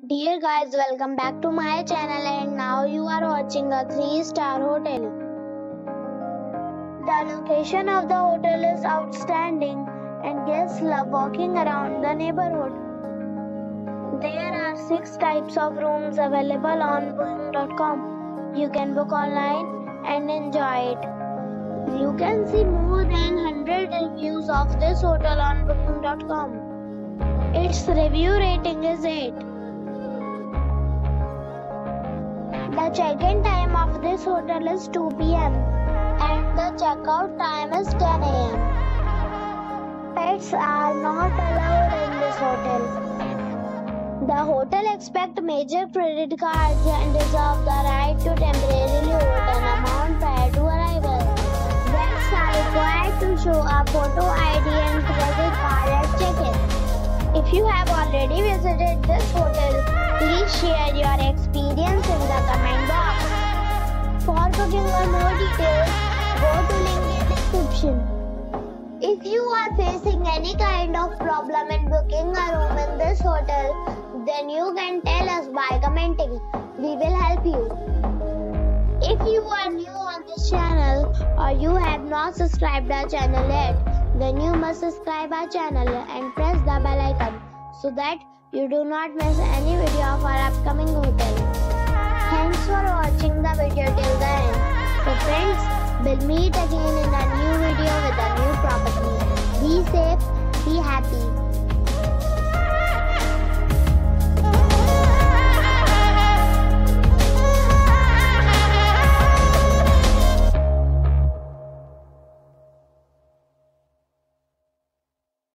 Dear guys, welcome back to my channel and now you are watching a 3-star hotel. The location of the hotel is outstanding and guests love walking around the neighborhood. There are 6 types of rooms available on booking.com. You can book online and enjoy it. You can see more than 100 reviews of this hotel on booking.com. Its review rating is 8. The check-in time of this hotel is 2 p.m. and the check-out time is 10 a.m. Pets are not allowed in this hotel. The hotel accepts major credit cards and reserves the right to temporarily hold an amount prior to arrival. Guests are required to show a photo ID and credit card at check-in. If you have already visited this hotel, please share your experience in the comment box. For booking or more details, go to link in description. If you are facing any kind of problem in booking a room in this hotel, then you can tell us by commenting. We will help you. If you are new on this channel or you have not subscribed our channel yet, then you must subscribe our channel and press the bell icon so that you do not miss any video of our upcoming hotel. Thanks for watching the video till the end. So friends, we'll meet again in a new video with a new property. Be safe, be happy.